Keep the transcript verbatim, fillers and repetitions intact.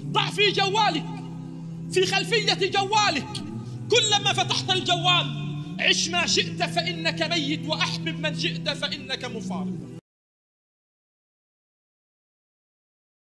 ضع في جوالك، في خلفية جوالك كلما فتحت الجوال: عش ما شئت فإنك ميت، وأحبب من شئت فإنك مفارق.